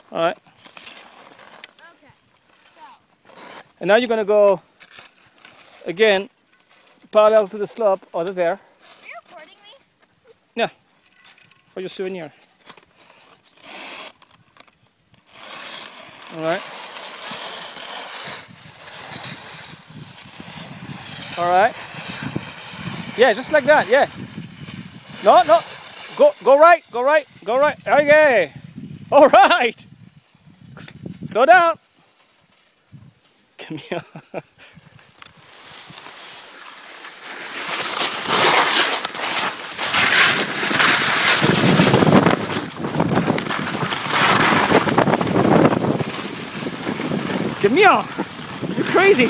All right. Okay. So. And now you're gonna go again parallel to the slope over there. Are you recording me? Yeah. For your souvenir. All right. All right. Yeah, just like that. Yeah. No, no. Go right. Go right. Go right. Okay. All right. Slow down. Come here. Come here. You're crazy.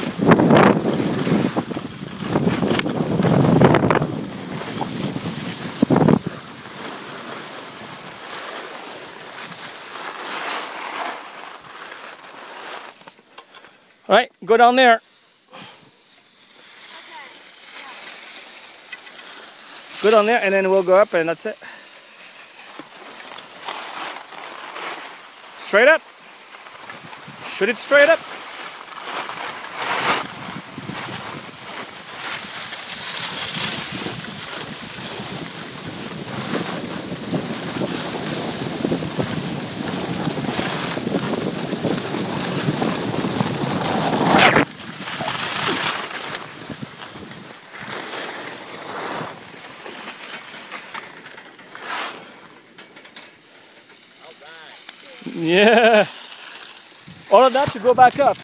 All right, go down there. Okay. Go down there, and then we'll go up, and that's it. Straight up. Shoot it straight up. Yeah. All of that to go back up.